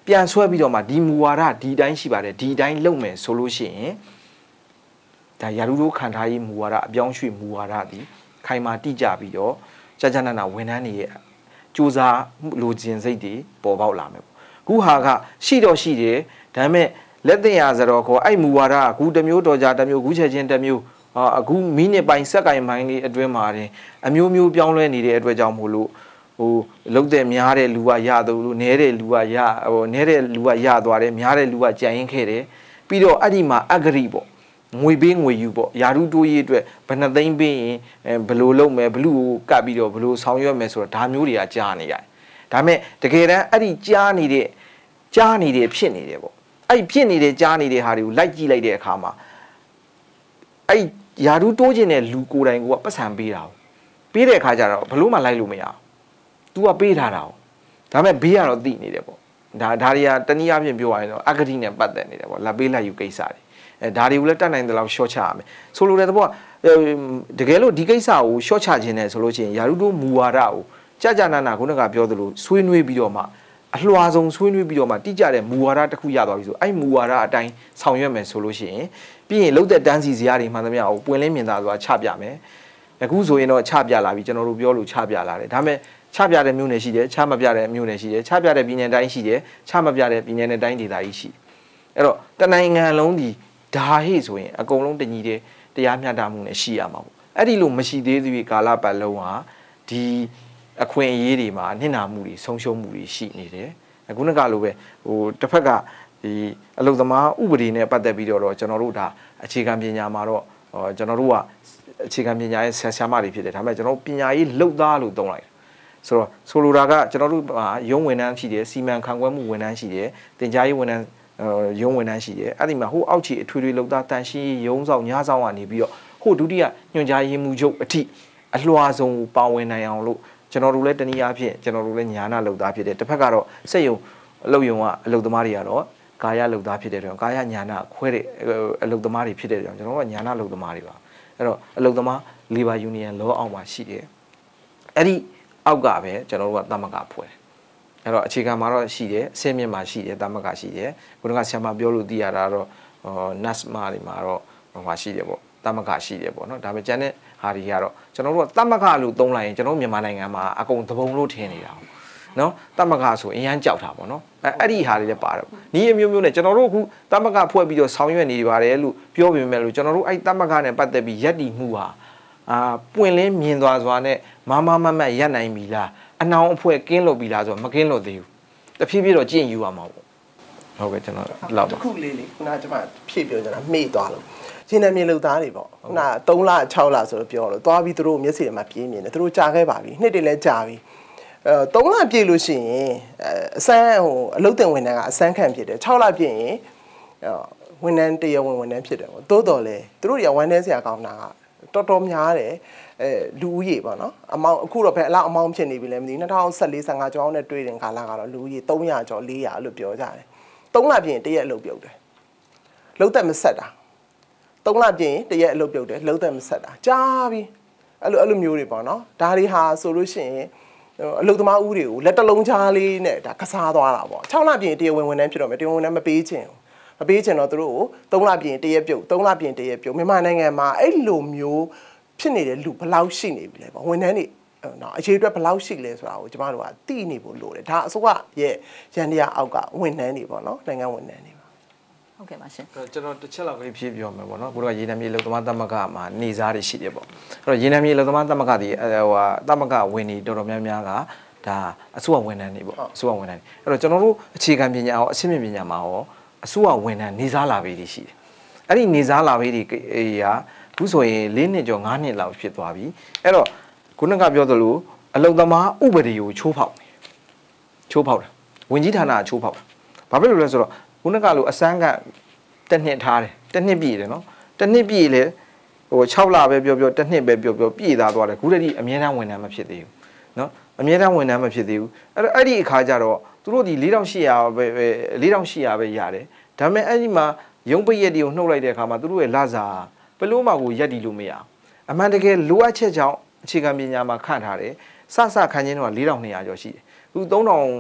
ပြန်ဆွဲပြီးတော့မှဒီမူဝါဒဒီတိုင်းရှိပါတယ်ဒီတိုင်းလုပ်မယ်ဆိုလို့ရှိရင်ဒါရာထူးတို့ခံထားရေးမူဝါဒအပြောင်းရွှေ့မူဝါဒဒီခိုင်မာတိကျပြီးတော့ကြာကြာနာနာဝန်ထမ်းတွေရဲ့စူးစမ်းလိုချင်စိတ်တွေပေါ်ပေါက်လာမယ်ပေါ့ခုဟာကရှိတော့ရှိတယ်ဒါပေမဲ့လက်တင်ရစတော့ခေါ်အဲ့မူဝါဒကခုတစ်မျိုးတော်ကြတစ်မျိုးခုချက်ချင်းတစ်မျိုးအခုမိနစ်ပိုင်းစက္ကန့်ပိုင်းလေးအတွင်းမှာတင်အမျိုးမျိုးပြောင်းလဲနေတဲ့အတွက်ကြောင့်မို့လို့ဟိုလုတ်တဲ့များတဲ့လူကရတော့လို့နဲတဲ့လူကရဟိုနဲတဲ့လူကရသွားတယ်များတဲ့လူကကြံရင်ခဲ့တယ်ပြီးတော့အဲ့ဒီမှာအဂရိပေါ့ငွေပေးငွေယူပေါ့ယာရုတိုးရေးအတွက်ဘယ်နှသိန်းပေးရင်ဘယ်လိုလုပ်မယ်ဘလူကိုကပ်ပြီးတော့ဘယ်လိုဆောင်ရွက်မယ်ဆိုတော့ဒါမျိုးတွေကကြားနေရတယ်ဒါပေမဲ့တကယ်တမ်းအဲ့ဒီကြားနေတဲ့ကြားနေတဲ့ဖြစ်နေတယ်ပေါ့အဲ့ဖြစ်နေတဲ့ကြားနေတဲ့ဟာတွေကိုလိုက်ကြည့်လိုက်တဲ့အခါမှာအဲ့ယာရုတိုးခြင်းတဲ့လူကိုယ်တိုင်ကပတ်စံပေးတာပေးတဲ့အခါကျတော့ဘလို့မှလိုက်လို့မရဘူး तू ကပေးထားတာ哦ဒါပေမဲ့ဘေးကတော့သိနေတယ်ပေါ့ဒါဒါတွေကတနည်းအားဖြင့်ပြောရရင်တော့အဂတိနဲ့ပတ်သက်နေတယ်ပေါ့လက်ပေးလက်ယူကိစ္စတွေအဲဒါတွေကိုလည်းတတ်နိုင်တယ်လို့ရှော့ချရမယ်ဆိုလိုတဲ့သဘောကတကယ်လို့ဒီကိစ္စကိုရှော့ချခြင်းနဲ့ဆိုလို့ရှိရင်ယာရုတို့မူဝါဒကိုကြာကြာနာနာခုနကပြောသလိုဆွေးနွေးပြီးတော့မှအလွှာဆုံးဆွေးနွေးပြီးတော့မှတိကျတဲ့မူဝါဒတစ်ခုရသွားပြီဆိုအဲ့မူဝါဒအတိုင်းဆောင်ရွက်မယ်ဆိုလို့ရှိရင်ပြီးရင်လုံးသက်တန်းစီစရာတွေမှန်သမျှကိုပွင့်လင်းမြင်သာစွာချပြမယ်အခုဆိုရင်တော့ချပြလာပြီကျွန်တော်တို့ပြောလို့ချပြလာတယ်ဒါပေမဲ့ချပြတဲ့မြို့နယ်ရှိတယ်ချမပြတဲ့မြို့နယ်ရှိတယ်ချပြတဲ့ပြည်နယ်တိုင်းရှိတယ်ချမပြတဲ့ပြည်နယ်နဲ့တိုင်းဒေသကြီးရှိအဲ့တော့တနိုင်ငံလုံးဒီဒါဟိဆိုရင်အကုန်လုံးတညီတဲ့တရားမျှတမှုနဲ့ရှိရမှာပေါ့အဲ့ဒီလိုမရှိသေးသေးကာလပတ်လုံးဟာဒီအခွင့်အရေးတွေမှာနှိမ့်နာမှုတွေဆုံးရှုံးမှုတွေရှိနေတယ်အခုနကလိုပဲဟိုတစ်ဖက်ကဒီအလုသမားဥပဒေနဲ့ပတ်သက်ပြီးတော့ကျွန်တော်တို့ဒါအခြေခံပညာမှာတော့ကျွန်တော်တို့ကအခြေခံပညာရဲ့ဆရာဆရာမတွေဖြစ်တယ်ဒါပေမဲ့ကျွန်တော်ပညာရေးလုပ်သားလို့သုံးလိုက်ဆိုတော့ဆိုလိုတာကကျွန်တော်တို့ရုံးဝန်ထမ်းရှိတယ်စီမံခန့်ခွဲမှုဝန်ထမ်းရှိတယ်တင်ကြားရေးဝန်ထမ်းရုံးဝန်ထမ်းရှိတယ်အဲ့ဒီမှာဟိုအောက်ခြေအထွေထွေလုပ်သားတန်ရှင်းရုံးဆောင်ညဆောင်ကနေပြီးတော့ဟိုဒုတိယညွှန်ကြားရေးမှူးချုပ်အထိအလွှာဆုံးပါဝင်နိုင်အောင်လို့ကျွန်တော်တို့လည်းတနည်းအားဖြင့်ကျွန်တော်တို့လည်းညာနာလုပ်သားဖြစ်တယ်တစ်ဖက်ကတော့စက်ရုံအလုပ်ရုံကအလုပ်သမားတွေကတော့ကာယလုပ်သားဖြစ်တဲ့တော့ကာယညာနာခွဲတဲ့အလုပ်သမားတွေဖြစ်တဲ့ကြောင့်ကျွန်တော်တို့ကညာနာလုပ်သမားတွေပါအဲ့တော့အလုပ်သမား Labor Union လောအောင်မှာရှိတယ်အဲ့ဒီအောက်ကပဲကျွန်တော်တို့ကတမကဖွဲ့အဲ့တော့အခြေခံမှာတော့ရှိတယ်အဆင့်မြင့်မှာရှိတယ်တမကရှိတယ်ခုနကဆရာမပြောလို့သိရတာတော့ nurse မာတွေမှာတော့ဟိုမှာရှိတယ်ပေါ့တမကရှိတယ်ပေါ့နော်ဒါပေမဲ့ကျန်တဲ့ဟာတွေကတော့ကျွန်တော်တို့ကတမကလို့သုံးလိုက်ရင်ကျွန်တော်မြန်မာနိုင်ငံမှာအကုန်သဘုံလို့ထင်နေတာနော်တမကဆိုအရန်ကြောက်တာပေါ့နော်အဲအဲ့ဒီဟာတွေလည်းပါတယ်နီးအမျိုးမျိုးနဲ့ကျွန်တော်တို့အခုတမကဖွဲ့ပြီးတော့ဆောင်ရွက်နေပါတယ်လို့ပြောပေမဲ့လို့ကျွန်တော်တို့အဲ့တမကနဲ့ပတ်သက်ပြီးယက်တီမှုဟာအာပွင့်လင်းမြင်သွားစွာနဲ့မမမမတ်ရက်နိုင်ပြီလားအနောင်အဖွဲ့ကင်းလို့ပြီလားဆိုတော့မကင်းလို့သေးဘူးတဖြည်းဖြည်းတော့ကျင့်ယူရမှာပေါ့ဟုတ်ကဲ့ကျွန်တော်လောက်ပါတစ်ခုလေးလေးခုနကကျွန်မဖြည့်ပြောကြတာမေ့သွားလို့ရှင်းနေမြေလုပ်သားတွေပေါ့ခုနသုံးလခြောက်လဆိုတော့ပြောလို့သွားပြီးသူတို့မျက်စိထဲမှာပြေးမြင်တယ်သူတို့ကြာခဲ့ပါပြီနှစ်တည်းလဲကြာပြီအဲသုံးလပြည့်လို့ရှိရင်အစမ်းဟိုအလုတ်တင်ဝန်ထမ်းကအစမ်းခန့်ဖြစ်တယ်ခြောက်လပြည့်ရင်ဝန်ထမ်းတရားဝင်ဝန်ထမ်းဖြစ်တယ်ပေါ့တိုးတော်လဲသူတို့တွေကဝန်ထမ်းဆရာကောင်းတာကတော်တော်များတယ်အဲလူဦးရေပေါ့နော်အမောင်အခုတော့ဘယ်အလောက်အမောင်ဖြစ်နေပြီလဲမသိဘူး၂၀၁၄ ၁၅ကျောင်းနဲ့တွေ့တဲ့ခါလာကတော့လူဦးရေ၃၀၀ကျော်၄၀၀အဲ့လိုပြောကြတယ်သုံးလပြည့်ရင်တရက်အလုပ်ပြုတ်တယ်လုံးသက်မဆက်တာသုံးလပြည့်ရင်တရက်အလုပ်ပြုတ်တယ်လုံးသက်မဆက်တာကြားပြီအဲ့လိုအဲ့လိုမျိုးတွေပေါ့နော်ဒါတွေဟာဆိုလို့ရှိရင်အလုပ်သမားဦးတွေကိုလက်တလုံးချားလေးနဲ့ဒါကစားသွားတာပေါ့၆လပြည့်ရင်တရားဝင်ဝန်ထမ်းဖြစ်တော့မယ်တရားဝင်ဝန်ထမ်းမပေးချင်ဘူးမပေးချင်တော့သူတို့ကို၃လပြည့်ရင်တရက်ပြုတ်၃လပြည့်ရင်တရက်ပြုတ်မြန်မာနိုင်ငံမှာအဲ့လိုမျိုးဖြစ်နေတဲ့လူဘယ်လောက်ရှိနေပြီလဲပေါ့ဝန်ထမ်းတွေနော်အခြေအတွက်ဘယ်လောက်ရှိလဲဆိုတာကိုကျမတို့ကသိနေဖို့လိုတယ်ဒါအစိုးရရဲ့ရန်တရားအောက်ကဝန်ထမ်းတွေပေါ့နော်နိုင်ငံဝန်ထမ်းတွေပါဟုတ်ကဲ့ပါရှင်ကျွန်တော်တစ်ချက်လောက်ကဖြည့်ပြောမယ်ပေါ့နော်ကိုတို့ကရေနံမြေလုံသမားတမကမှာနေစားတွေရှိတယ်ပေါ့အဲ့တော့ရေနံမြေလုံသမားတမကတွေဟိုဟာတမကဝင်နေတော်တော်များများကဒါအစိုးရဝန်ထမ်းတွေပေါ့အစိုးရဝန်ထမ်းတွေအဲ့တော့ကျွန်တော်တို့အခြေခံပညာရောအဆင့်မြင့်ပညာမှာရောအစိုးရဝန်ထမ်းနေစားလာပေးတွေရှိတယ်အဲ့ဒီနေစားလာပေးတွေအေးဟာခုဆိုရင်၄နှစ်ကျော်၅နှစ်လောက်ဖြစ်သွားပြီအဲ့တော့ခုနကပြောသလိုအလုံသမားဥပဒေကိုချိုးဖောက်တယ်ချိုးဖောက်တာဝင်ကြီးဌာနကချိုးဖောက်တာဘာဖြစ်လို့လဲဆိုတော့ခုနကလိုအစမ်းကတစ်နှစ်ထားတယ်တစ်နှစ်ပြည့်တယ်နော်တစ်နှစ်ပြည့်လေဟို၆လပဲပြောပြောတစ်နှစ်ပဲပြောပြောပြည့်သားသွားတယ်ခုတည်းကအမြဲတမ်းဝန်ထမ်းမဖြစ်သေးဘူးနော်အမြဲတမ်းဝန်ထမ်းမဖြစ်သေးဘူးအဲ့တော့အဲ့ဒီအခါကျတော့သူတို့ဒီ၄၈၀၀ပဲ၄၈၀၀ပဲရတယ်ဒါပေမဲ့အဲ့ဒီမှာရုံးပိတ်ရက်တွေကိုနှုတ်လိုက်တဲ့အခါမှာသူတို့ရဲ့လစာဘလို့မှကိုရက်တီလို့မရအမှန်တကယ်လိုအပ်ချက်ကြောင့်အခြေခံပညာမှာခန့်ထားတယ်စစခန်းချင်းတော့၄၂၀၀ကျော်ရှိတယ်အခု၃၀၀၀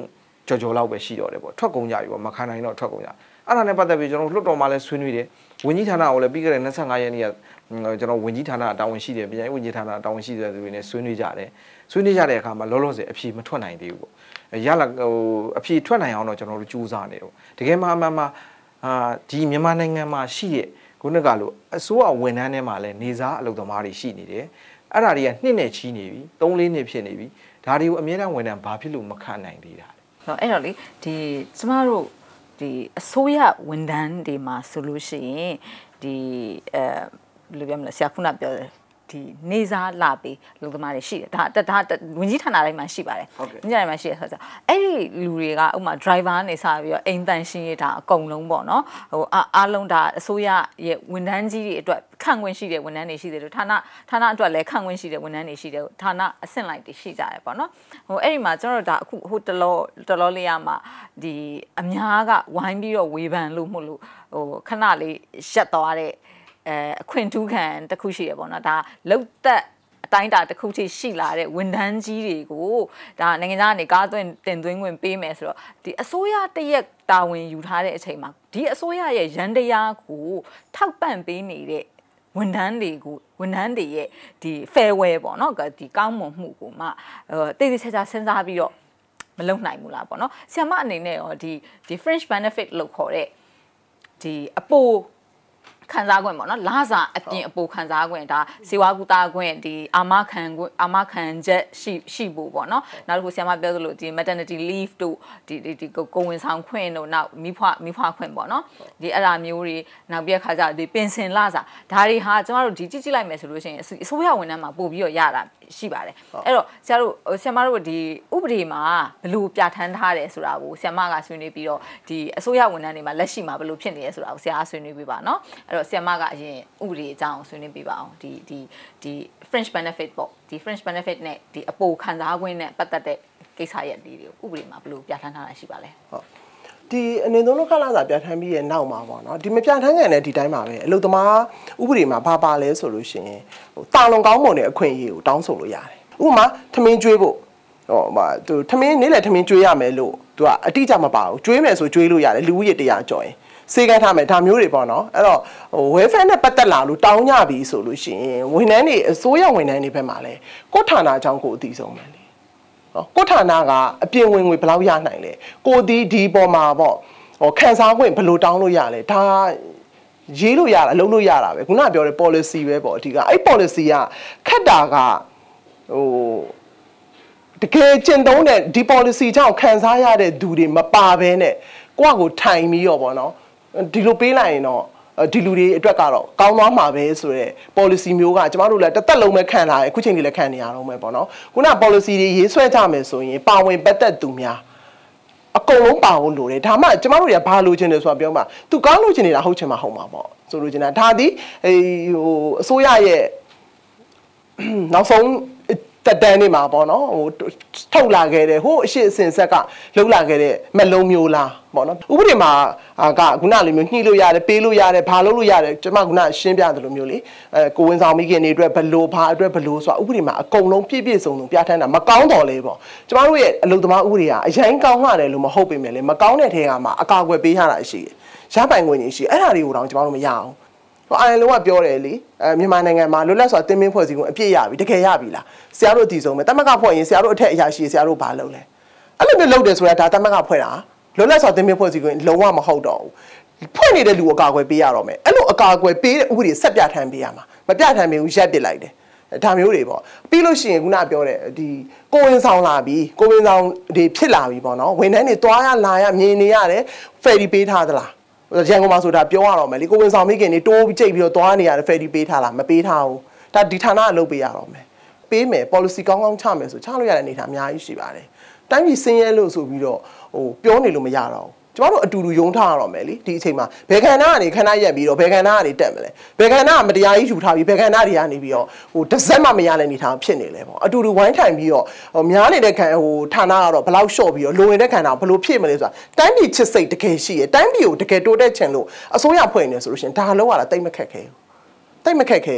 ကြော်ကြော်လောက်ပဲရှိတော့တယ်ပေါ့ထွက်ကုန်ကြပြီပေါ့မခံနိုင်တော့ထွက်ကုန်ကြအဲ့ဒါနဲ့ပတ်သက်ပြီးကျွန်တော်လွတ်တော်မှာလဲဆွေးနွေးတယ်ဝန်ကြီးဌာနကိုလည်းပြီးခဲ့တဲ့၂၅ရက်နေ့ကကျွန်တော်ဝန်ကြီးဌာနတာဝန်ရှိတယ်ပြည်ဝန်ကြီးဌာနတာဝန်ရှိတဲ့သူတွေနဲ့ဆွေးနွေးကြတယ်ဆွေးနွေးကြတဲ့အခါမှာလောလောဆယ်အဖြေမထွက်နိုင်သေးဘူးပေါ့ရလာဟိုအဖြေထွက်နိုင်အောင်တော့ကျွန်တော်တို့ကြိုးစားနေတော့တကယ်မှအမှန်မှအာဒီမြန်မာနိုင်ငံမှာရှိတဲ့ခုနကလို့အစိုးရဝန်ထမ်းတွေမှာလည်းနေစားအလုပ်သမားတွေရှိနေတယ်အဲ့ဒါတွေကနှစ်နဲ့ချီနေပြီသုံးလေးနှစ်ဖြစ်နေပြီဒါတွေကိုအမြဲတမ်းဝန်ထမ်းဘာဖြစ်လို့မခံနိုင်သေးတာလဲအဲ့တော့လေဒီကျမတို့ဒီအစိုးရဝန်ထမ်းတွေမှာဆိုလို့ရှိရင်ဒီအဲဘယ်လိုပြောမလဲဆရာခုနပြောတယ်ဒီနေစားလာပြီးလူသမားတွေရှိတယ်ဒါဒါဝင်ကြီးဌာနတိုင်းမှာရှိပါတယ်ဝင်ကြီးဌာနတိုင်းမှာရှိတယ်ဆိုတော့အဲ့ဒီလူတွေကဥပမာ driver နေစားပြီးတော့အိမ်တန်ရှင်းရတာအကုန်လုံးပေါ့နော်ဟိုအားလုံးဒါအစိုးရရဲ့ဝန်ထမ်းကြီးတွေအတွက်ခန့်ခွင့်ရှိတဲ့ဝန်ထမ်းတွေရှိတယ်လို့ဌာနဌာနအတွက်လည်းခန့်ခွင့်ရှိတဲ့ဝန်ထမ်းတွေရှိတယ်ဌာနအဆင့်လိုက်တွေရှိကြတယ်ပေါ့နော်ဟိုအဲ့ဒီမှာကျွန်တော်တို့ဒါအခုဟိုတလောတလောလေးရမှာဒီအများကဝိုင်းပြီးတော့ဝေဖန်လို့မဟုတ်လို့ဟိုခဏလေးရှက်သွားတဲ့အဲအခွင့်ထူးခံတစ်ခုရှိရပေါ့နော်ဒါလောက်သက်အတိုင်းတာတစ်ခုထိရှိလာတဲ့ဝန်ထမ်းကြီးတွေကိုဒါနိုင်ငံသားကနေကားသွင်းတင်သွင်းခွင့်ပေးမယ်ဆိုတော့ဒီအစိုးရတရက်တာဝန်ယူထားတဲ့အချိန်မှာဒီအစိုးရရဲ့ရန်တရားကိုထောက်ပံ့ပေးနေတဲ့ဝန်ထမ်းတွေကိုဝန်ထမ်းတွေရဲ့ဒီ farewell ပေါ့နော်ဒီကောင်းမွန်မှုကိုမှအဲတိတိကျကျစဉ်းစားပြီးတော့မလုပ်နိုင်ဘူးလားပေါ့နော်ဆရာမအနေနဲ့ရောဒီဒီ fringe benefit လို့ခေါ်တဲ့ဒီအပိုခံစားခွင့်ပေါ့နော်လာစာအပြင်အပိုခံစားခွင့်ဒါစေဝါကူတာခွင့်ဒီအာမခံခွင့်အာမခံချက်ရှိရှိဖို့ပေါ့နော်နောက်တစ်ခုဆရာမပြောသလိုဒီ maternity leave တို့ဒီဒီကိုဝင်ဆောင်ခွင့်တို့နောက်မိဖွားမိဖွားခွင့်ပေါ့နော်ဒီအဲ့ဒါမျိုးတွေနောက်ပြည့်ခါကြဒီပင်စင်လာစာဒါတွေဟာကျမတို့ဒီကြည့်ကြည့်လိုက်မယ်ဆိုလို့ရှိရင်အစိုးရဝန်ထမ်းမှာပို့ပြီးတော့ရတာရှိပါတယ်အဲ့တော့ဆရာတို့ဆရာမတို့ဒီဥပဒေမှာဘယ်လိုပြဋ္ဌာန်းထားတယ်ဆိုတာကိုဆရာမကဆွေးနွေးပြီးတော့ဒီအစိုးရဝန်ထမ်းတွေမှာလက်ရှိမှာဘယ်လိုဖြစ်နေလဲဆိုတာကိုဆရာဆွေးနွေးပေးပါနော်အဲ့တော့ဆရာမကအရင်ဥပဒေအကြောင်းဆွေးနွေးပေးပါအောင်ဒီဒီဒီ fringe benefit ပေါ့ဒီ fringe benefit နဲ့ဒီအပိုခံစားခွင့်နဲ့ပတ်သက်တဲ့ကိစ္စရပ်လေးတွေကိုဥပဒေမှာဘယ်လိုပြဋ္ဌာန်းထားတာရှိပါလဲဟုတ်ဒီအနေသုံးလို့ခလာစာပြဋ္ဌာန်းပြီးရဲ့နောက်မှာပေါ့နော်ဒီမပြဋ္ဌာန်းခံတဲ့ဒီတိုင်းမှာပဲအလုပ်သမားဥပဒေမှာဘာပါလဲဆိုလို့ရှိရင်ဟိုတာလွန်ကောင်းမွန်တဲ့အခွင့်အရေးကိုတောင်းဆိုလို့ရတယ်ဥပမာထမင်းကျွေးဖို့ဟောမှာသူထမင်းနေ့လည်ထမင်းကျွေးရမယ်လို့သူကအတိအကျမပါဘူးကျွေးမယ်ဆိုကျွေးလို့ရတယ်လူဦးရေတရာကျော်ရင်စေကန်းထားမယ်ဒါမျိုးတွေပေါ့နော်အဲ့တော့ဟို welfare နဲ့ပတ်သက်လာလို့တောင်းကြပြီဆိုလို့ရှိရင်ဝန်ထမ်းတွေအစိုးရဝန်ထမ်းတွေဘက်မှာလဲကိုဌာနအကြောင်းကိုအသိဆုံးပဲလေဟောကိုဌာနကအပြင်ဝင်ငွေဘယ်လောက်ရနိုင်လဲကိုဒီဒီပေါ်မှာပေါ့ဟိုခံစားခွင့်ဘယ်လိုတောင်းလို့ရလဲဒါရေးလို့ရတာလုပ်လို့ရတာပဲခုနကပြောတဲ့ policy ပဲပေါ့အဓိကအဲ့ policy ကခက်တာကဟိုတကယ်ကျင့်သုံးတဲ့ဒီ policy ကြောင့်ခံစားရတဲ့သူတွေမပါဘဲနဲ့ကိုယ့်ကိုထိုင်ပြီးတော့ပေါ့နော်ဒီလိုပေးလိုက်ရင်တော့ဒီလူတွေအတွက်ကတော့ကောင်းသွားမှာပဲဆိုတော့ policy မျိုးကကျမတို့လည်းတစ်သက်လုံးပဲခံလာရအခုချိန်ကြီးလည်းခံနေရတော့မယ်ပေါ့နော်ခုန policy တွေရေးဆွဲကြမယ်ဆိုရင်ပါဝင်ပတ်သက်သူများအကုန်လုံးပါဖို့လိုတယ်ဒါမှကျမတို့တွေကဘာလိုချင်တယ်ဆိုတာပြောမှာသူကောင်းလို့ချင်နေတာဟုတ်ချင်မှာဟုတ်မှာပေါ့ဆိုလိုချင်တာဒါသည်ဟိုအစိုးရရဲ့နောက်ဆုံးတက်တန်းနေမှာပေါ့နော်ဟိုထုတ်လာခဲ့တဲ့ဟိုအရှိအစင်ဆက်ကလှုပ်လာခဲ့တဲ့မလုံးမျိုးလားပေါ့နော်ဥပဒေမှာကခုနလိုမျိုးညှိလို့ရတယ်ပေးလို့ရတယ်ဘာလုပ်လို့ရတယ်ကျွန်မခုနရှင်းပြတယ်လို့မျိုးလေအဲကိုဝင်ဆောင်မိခင်တွေအတွက်ဘလို့ဘာအတွက်ဘလို့ဆိုတာဥပဒေမှာအကုန်လုံးပြည့်ပြည့်စုံစုံပြဋ္ဌာန်းတာမကောင်းတော့လေပေါ့ကျမတို့ရဲ့အလုပ်သမားဥပဒေကအရင်ကောင်းရတယ်လို့မဟုတ်ပေမဲ့လေမကောင်းတဲ့ထဲကမှအကာအကွယ်ပေးရတာရှိတယ်ရပိုင်ခွင့်ကြီးရှိအဲ့ဒါတွေကိုတော့ကျမတို့မရအောင်ဟိုအားလုံးကပြောတယ်လေအဲမြန်မာနိုင်ငံမှာလွတ်လပ်စွာတင်မင်းဖွဲ့စည်းခွင့်အပြည့်ရပြီတကယ်ရပြီလားဆရာတို့အတီးဆုံးပဲတမကဖွဲ့ရင်ဆရာတို့အထက်အရာရှိဆရာတို့ဘာလုပ်လဲအဲ့လိုမျိုးလုပ်တယ်ဆိုတာဒါတမကဖွဲ့တာလွတ်လပ်စွာတင်မင်းဖွဲ့စည်းခွင့်လုံးဝမဟုတ်တော့ဘူးဖွဲ့နေတဲ့လူအကာအကွယ်ပေးရတော့မယ်အဲ့လိုအကာအကွယ်ပေးတဲ့ဥပဒေဆက်ပြဋ္ဌာန်းပေးရမှာမပြဋ္ဌာန်းပေးဘူးရက်ပစ်လိုက်တယ်ဒါမျိုးတွေပေါ့ပြီးလို့ရှိရင်ခုနပြောတဲ့ဒီကိုဝင်ဆောင်လာပြီကိုဝင်ဆောင်တွေဖြစ်လာပြီပေါ့နော်ဝန်ထမ်းတွေသွားရလာရမြင်နေရတယ်ဖယ်ရီပေးထားသလားရန်ကုန်မှာဆိုတာပြောရတော့မယ်လေကိုဝင်ဆောင်မိခင်တွေတိုးကြိတ်ပြီးတော့သွားနေရတယ်ဖယ်ရီပေးထားလားမပေးထားဘူးဒါဒီဌာနကလုပ်ပေးရတော့မယ်ပေးမယ် policy ကောင်းကောင်းချမယ်ဆိုချလို့ရတဲ့အနေထားအများကြီးရှိပါတယ်တိုင်းပြည်စင်းရဲလို့ဆိုပြီးတော့ဟိုပြောနေလို့မရတော့ဘူးကျမတို့အတူတူယုံထားရတော့မယ်လေဒီအချိန်မှာဘယ်ခန္ဓာကနေခန္ဓာရက်ပြီးတော့ဘယ်ခန္ဓာကနေတက်မလဲဘယ်ခန္ဓာကမတရားကြီးယူထားပြီးဘယ်ခန္ဓာတွေကနေပြီးတော့ဟိုတစ်စက်မှမရတဲ့အနေထားဖြစ်နေလဲပေါ့အတူတူဝိုင်းထိုင်ပြီးတော့ဟိုများနေတဲ့ခန္ဓာဟိုဌာနကတော့ဘယ်လောက်လျှော့ပြီးတော့လိုဝင်တဲ့ခန္ဓာဘယ်လိုဖြစ်မလဲဆိုတာတိုင်းပြည်ချစ်စိတ်တကယ်ရှိရတိုင်းပြည်ကိုတကယ်တိုးတက်ချင်လို့အစိုးရဖွဲ့နေဆိုလို့ရှိရင်ဒါလောက်ရတာတိတ်မခက်ခဲဘူးတိတ်မခက်ခဲဘူး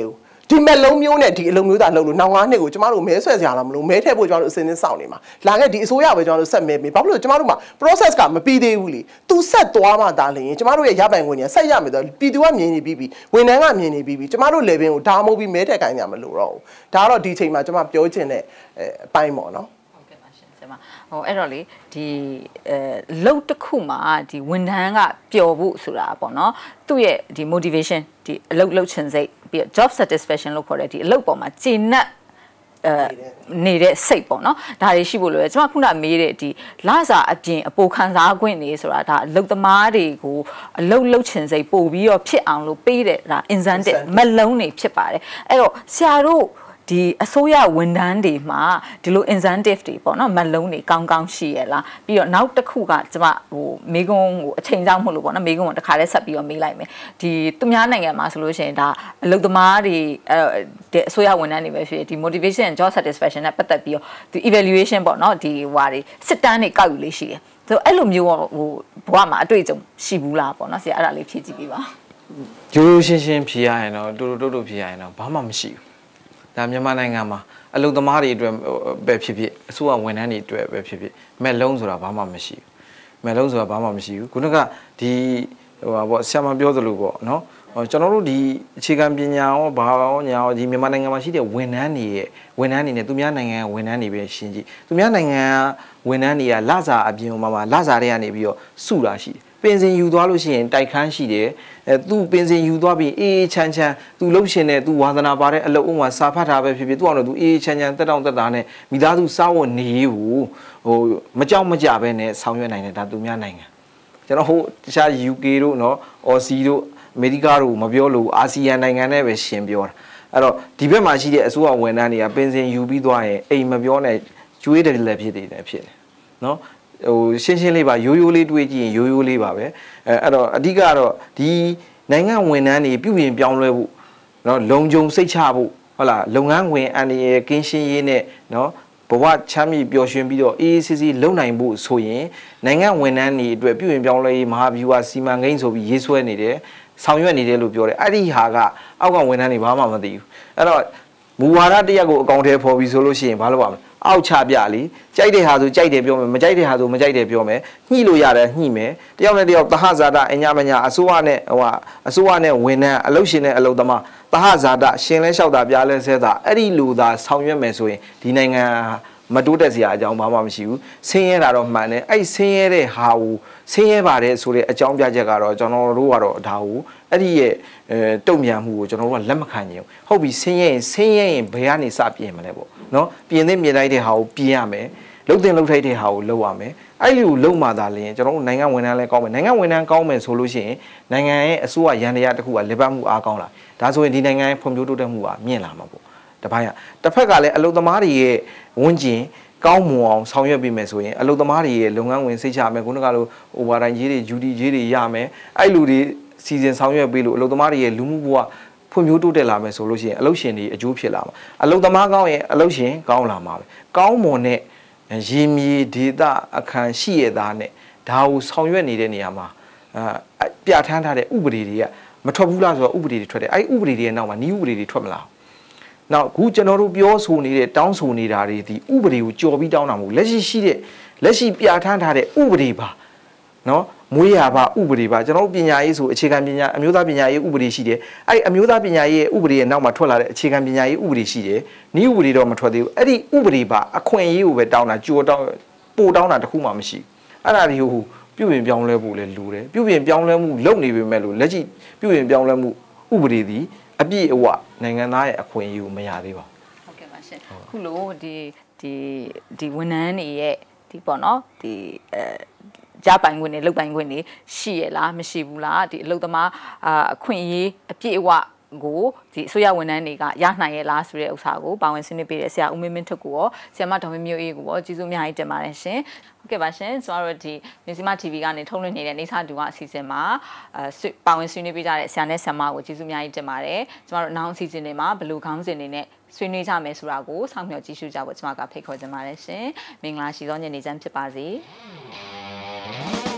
ဒီမဲ့လုံးမျိုးနဲ့ဒီအလုံးမျိုးသားလှုပ်လို့နောက်ငါးနှစ်ကိုကျမတို့မဲဆွဲစရာလားမလို့မဲထည့်ဖို့ကျမတို့အစင်းင်းစောင့်နေမှာလာခဲ့ဒီအစိုးရပဲကျမတို့ဆက်မဲပြီဘာဖြစ်လို့ကျမတို့မှာ process ကမပြီးသေးဘူးလေသူဆက်သွားမှဒါလျင်ကျမတို့ရဲ့ရပိုင်ခွင့်ညာဆက်ရမယ်ဆိုပြည်သူကမြင်နေပြီးပြီဝန်ထမ်းကမြင်နေပြီးပြီကျမတို့ level ကိုဒါမှမဟုတ်ပြီးမဲထည့်ခိုင်းကြမလို့တော့ဒါကတော့ဒီချိန်မှာကျမပြောချင်တဲ့အပိုင်းပေါ့နော်ဟိုအဲ့တော့လေဒီအဲလုတ်တစ်ခုမှာဒီဝန်ထမ်းကပျော်ဖို့ဆိုတာပေါ့နော်သူ့ရဲ့ဒီ motivation ဒီအလုပ်လုပ်ချင်စိတ်ပြီး job satisfaction လို့ခေါ်တဲ့ဒီအလုပ်ပေါ်မှာကျေနပ်အဲနေတဲ့စိတ်ပေါ့နော်ဒါတွေရှိဖို့လိုတယ်ကျွန်မခုနမေးတဲ့ဒီလစာအပြင်အပိုခံစားခွင့်နေဆိုတာဒါအလုပ်သမားတွေကိုအလုပ်လုပ်ချင်စိတ်ပို့ပြီးတော့ဖြစ်အောင်လို့ပေးတဲ့ဒါ incentive မလုံးနေဖြစ်ပါတယ်အဲ့တော့ဆရာတို့ဒီအစိုးရဝန်ထမ်းတွေမှာဒီလို incentive တွေပေါ့နော်မလုံးတွေကောင်းကောင်းရှိရလားပြီးတော့နောက်တစ်ခုကကျွန်မဟိုမေကွန်းကိုအချိန်ကြောင်းမဟုတ်လို့ပေါ့နော်မေကွန်းကိုတစ်ခါတည်းဆက်ပြီးတော့မေးလိုက်မယ်ဒီသူများနိုင်ငံမှာဆိုလို့ရှိရင်ဒါအလုပ်သမားတွေအစိုးရဝန်ထမ်းတွေပဲဖြစ်ဒီ motivation and job satisfaction နဲ့ပတ်သက်ပြီးတော့ဒီ evaluation ပေါ့နော်ဒီဟွာတွေစစ်တမ်းတွေကောက်ယူလေးရှိတယ်ဆိုတော့အဲ့လိုမျိုးဟိုဘဝမှာအတွေ့အကြုံရှိဘူးလားပေါ့နော်ဆရာအဲ့ဒါလေးဖြည့်ကြည့်ပေးပါရိုးရိုးရှင်းရှင်းဖြေရရင်တော့တူတူတူဖြေရရင်တော့ဘာမှမရှိဘူးဒါမြန်မာနိုင်ငံမှာအလုပ်သမားတွေအတွက်ပဲဖြစ်ဖြစ်အစိုးရဝန်ထမ်းတွေအတွက်ပဲဖြစ်ဖြစ်မဲ့လုံးဆိုတာဘာမှမရှိဘူးမဲ့လုံးဆိုတာဘာမှမရှိဘူးခုနကဒီဟိုပါပေါ့ဆရာမပြောသလိုပေါ့နော်ကျွန်တော်တို့ဒီအခြေခံပညာရောဘာရောညာရောဒီမြန်မာနိုင်ငံမှာရှိတဲ့ဝန်ထမ်းတွေရဲ့ဝန်ထမ်းတွေနဲ့သူများနိုင်ငံကဝန်ထမ်းတွေပဲရှင်းကြည့်သူများနိုင်ငံကဝန်ထမ်းတွေကလစာအပြင်မှာမှာလစာတွေကနေပြီးတော့စုတာရှိတယ်ပင်စင်ယူသွားလို့ရှိရင်တိုက်ခန်းရှိတယ်အဲသူပင်စင်ယူသွားပြီးအေးအေးချမ်းချမ်းသူလှုပ်ရှင်တဲ့သူဝါသနာပါတဲ့အလုပ်အုံးမှာစာဖတ်တာပဲဖြစ်ဖြစ်သူအောင်လို့သူအေးအေးချမ်းချမ်းတက်တောင့်တက်တာနဲ့မိသားစုစားဝတ်နေဘူးဟိုမကြောက်မကြပဲနဲ့ဆောင်ရွက်နိုင်တယ်ဒါသူများနိုင်ငံကျွန်တော်ဟိုတခြား ယူ ကေ တို့နော်အော်စီတို့အမေရိကတို့မပြောလို့အာဆီယံနိုင်ငံနဲ့ပဲရှင်ပြောတာအဲ့တော့ဒီဘက်မှာရှိတဲ့အစိုးရဝန်ထမ်းတွေကပင်စင်ယူပြီးသွားရင်အိမ်မပြောနဲ့ကျွေးတယ်လည်းဖြစ်နေတယ်ဖြစ်တယ်နော်ဟိုရှင်းရှင်းလေးပါရိုးရိုးလေးတွေးကြည့်ရင်ရိုးရိုးလေးပါပဲအဲအဲ့တော့အဓိကတော့ဒီနိုင်ငံဝန်ထမ်းတွေပြုပြင်ပြောင်းလဲဖို့เนาะလုံခြုံစိတ်ချဖို့ဟုတ်လားလုပ်ငန်းဝင်အန်ဒီရဲ့ကင်းရှင်းရေးနဲ့เนาะဘဝချမ်းမြေ့ပျော်ရွှင်ပြီးတော့အေးအေးဆေးဆေးလုပ်နိုင်ဖို့ဆိုရင်နိုင်ငံဝန်ထမ်းတွေအတွက်ပြုပြင်ပြောင်းလဲရေးမဟာဗျူဟာစီမံကိန်းဆိုပြီးရေးဆွဲနေတယ်ဆောင်ရွက်နေတယ်လို့ပြောတယ်အဲ့ဒီဟာကအောက်ကဝန်ထမ်းတွေဘာမှမသိဘူးအဲ့တော့မူဝါဒတရက်ကိုအကောင့်ထဲပေါ်ပြီးဆိုလို့ရှိရင်ဘာလုပ်ရမလဲအောက်ချပြလीကြိုက်တဲ့ဟာဆိုကြိုက်တယ်ပြောမယ်မကြိုက်တဲ့ဟာဆိုမကြိုက်တယ်ပြောမယ်ညှိလို့ရတယ်ညှိမယ်တယောက်နဲ့တယောက်သဟဇာတအညာမညာအစိုးရနဲ့ဟိုအစိုးရနဲ့ဝန်ထမ်းအလုပ်ရှင်နဲ့အလုပ်သမားသဟဇာတရှင်လဲလျှောက်တာပြလဲဆဲတာအဲ့ဒီလိုသာဆောင်ရွက်မယ်ဆိုရင်ဒီနိုင်ငံမတိုးတက်စရာအကြောင်းဘာမှမရှိဘူးဆင်းရဲတာတော့မှန်တယ်အဲ့ဆင်းရဲတဲ့ဟာကိုဆင်းရဲပါတယ်ဆိုတဲ့အကြောင်းပြချက်ကတော့ကျွန်တော်တို့ကတော့ဒါကိုအဲ့ဒီရဲ့အဲတုံ့ပြန်မှုကိုကျွန်တော်တို့ကလက်မခံနိုင်ဘူးဟုတ်ပြီဆင်းရဲရင်ဆင်းရဲရင်ဘယ်ကနေစပြင်မလဲပေါ့နော်ပြင်သင့်ပြင်လိုက်တဲ့ဟာကိုပြင်ရမယ်လှုပ်တင်လှုပ်ထိုက်တဲ့ဟာကိုလုပ်ရမယ်အဲ့ဒီကိုလုပ်မှသာလျှင်ကျွန်တော်တို့နိုင်ငံဝန်ထမ်းလည်းကောင်းမယ်နိုင်ငံဝန်ထမ်းကောင်းမယ်ဆိုလို့ရှိရင်နိုင်ငံရဲ့အစိုးရရန်တရားတစ်ခုကလေပတ်မှုအားကောင်းလာဒါဆိုရင်ဒီနိုင်ငံရဲ့ဖွံ့ဖြိုးတိုးတက်မှုကမြင့်လာမှာပေါ့တပိုင်းကတစ်ဖက်ကလည်းအလုပ်သမားတွေရဲ့ဝန်ကျင်ကောင်းမွန်အောင်ဆောင်ရွက်ပေးမယ်ဆိုရင်အလုပ်သမားတွေရဲ့လုပ်ငန်းဝင်စိတ်ချမယ်ခုနကလို over time ကြီးတွေ ဂျူဒီ ကြီးတွေရမယ်အဲ့လူတွေစီစဉ်ဆောင်ရွက်ပေးလို့အလုပ်သမားတွေရဲ့လူမှုဘဝဖွံ့ဖြိုးတိုးတက်လာမယ်ဆိုလို့ရှိရင်အလုပ်ရှင်တွေအကျိုးဖြစ်လာမှာအလုပ်သမားကောင်းရင်အလုပ်ရှင်ကောင်းလာမှာပဲကောင်းမွန်တဲ့ရေမြေဒေတာအခန်းရှိရတာနဲ့ဒါကိုဆောင်ရွက်နေတဲ့နေရာမှာအပြဋ္ဌာန်းထားတဲ့ဥပဒေတွေကမထွက်ဘူးလားဆိုတော့ဥပဒေတွေထွက်တယ်အဲ့ဥပဒေတွေရဲ့နောက်မှာနည်းဥပဒေတွေထွက်မလားနောက်ခုကျွန်တော်တို့ပြောဆိုနေတဲ့တောင်းဆိုနေတာတွေဒီဥပဒေကိုကြော်ပြီးတောင်းတာမဟုတ်လက်ရှိရှိတဲ့လက်ရှိပြဋ္ဌာန်းထားတဲ့ဥပဒေပါနော်မွေးရပါဥပဒေပါကျွန်တော်တို့ပညာရေးဆိုအခြေခံပညာအမျိုးသားပညာရေးဥပဒေရှိတယ်အဲ့အမျိုးသားပညာရေးဥပဒေရဲ့နောက်မှာထွက်လာတဲ့အခြေခံပညာရေးဥပဒေရှိတယ်နည်းဥပဒေတော့မထွက်သေးဘူးအဲ့ဒီဥပဒေပါအခွင့်အရေးကိုပဲတောင်းတာကြိုတောင်းပို့တောင်းတာတခုမှမရှိအဲ့ဒါတွေကိုပြုပြင်ပြောင်းလဲဖို့လဲလိုတယ်ပြုပြင်ပြောင်းလဲမှုလုပ်နေပေမဲ့လို့လက်ရှိပြုပြင်ပြောင်းလဲမှုဥပဒေသည်အပြည့်အဝနိုင်ငံသားရဲ့အခွင့်အရေးကိုမရသေးပါဘူးဟုတ်ကဲ့ပါရှင်ခုလိုဒီဒီဒီဝန်ထမ်းတွေရဲ့ဒီပေါ့နော်ဒီအဲကြားပိုင်ခွင့်နဲ့လုပ်ပိုင်ခွင့်တွေရှိရလားမရှိဘူးလားဒီအလုပ်သမားအခွင့်အရေးအပြည့်အဝကိုဒီအစိုးရဝန်ထမ်းတွေကရနိုင်ရဲ့လားဆိုတဲ့ဥစ္စာကိုပါဝင်ဆွေးနွေးပေးတဲ့ဆရာဦးမင်းမင်းထွတ်ကိုရောဆရာမဒေါ်မင်းမျိုးအေးကိုရောကျေးဇူးအများကြီးတင်ပါတယ်ရှင်ဟုတ်ကဲ့ပါရှင်ကျွန်တော်တို့ဒီမြစီမ တီဗီ ကနေထုတ်လွှင့်နေတဲ့နေစာတူကအစီအစဉ်မှာအဲပါဝင်ဆွေးနွေးပေးကြတဲ့ဆရာနဲ့ဆရာမကိုကျေးဇူးအများကြီးတင်ပါတယ်ကျွန်တော်တို့နောက်အစီအစဉ်တွေမှာဘယ်လိုခေါင်းစဉ်တွေနဲ့ဆွေးနွေးကြမယ်ဆိုတာကိုစောင့်မျှော်ကြည့်ရှုကြဖို့ကျွန်မကဖိတ်ခေါ်ချင်ပါတယ်ရှင်မင်္ဂလာရှိသောညနေချမ်းဖြစ်ပါစေ